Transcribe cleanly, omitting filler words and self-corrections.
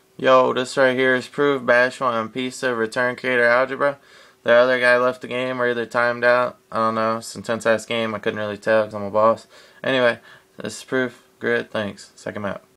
Yo, this right here is proof Bashful and Pisa return creator algebra. The other guy left the game or either timed out. I don't know. It's an intense ass game. I couldn't really tell because I'm a boss. Anyway, this is proof. Grid. Thanks. Second map.